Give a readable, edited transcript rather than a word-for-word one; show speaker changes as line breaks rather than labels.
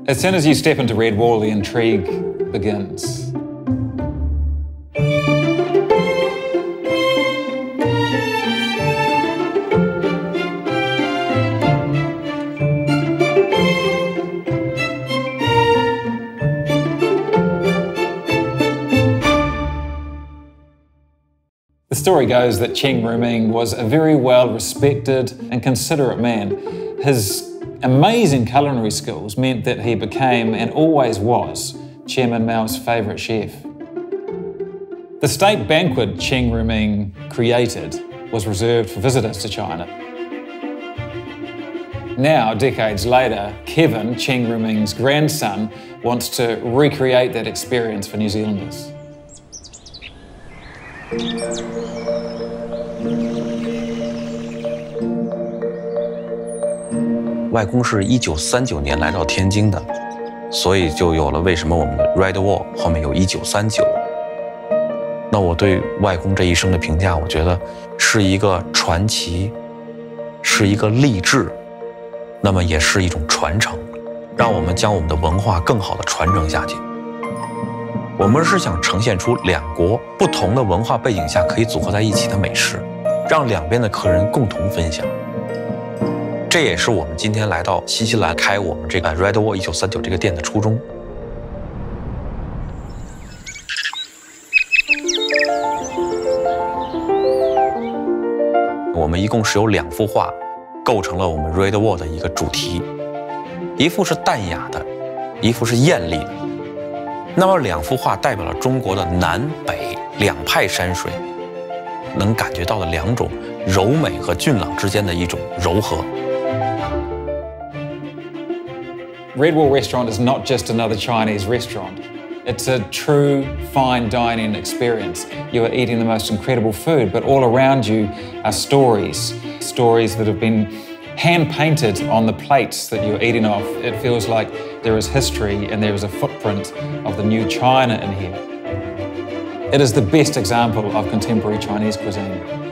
As soon as you step into Red Wall, the intrigue begins. The story goes that Cheng Ruming was a very well-respected and considerate man. His amazing culinary skills meant that he became, and always was, Chairman Mao's favourite chef. The state banquet Cheng Ruming created was reserved for visitors to China. Now, decades later, Kevin, Cheng Ruming's grandson, wants to recreate that experience for New Zealanders.
外公是1939年来到天津的，所以就有了为什么我们的 Red Wall 后面有1939。那我对外公这一生的评价，我觉得是一个传奇，是一个励志，那么也是一种传承，让我们将我们的文化更好地传承下去。我们是想呈现出两国不同的文化背景下可以组合在一起的美食，让两边的客人共同分享。这也是我们今天来到新西兰开我们这个 Red Wall 1939这个店的初衷。我们一共是有2幅画，构成了我们 Red Wall 的一个主题，一幅是淡雅的，一幅是艳丽的。那么2幅画代表了中国的南北2派山水，能感觉到的2种柔美和俊朗之间的一种柔和。
Red Wall Restaurant is not just another Chinese restaurant. It's a true fine dining experience. You are eating the most incredible food, but all around you are stories. Stories that have been hand-painted on the plates that you're eating off. It feels like there is history and there is a footprint of the new China in here. It is the best example of contemporary Chinese cuisine.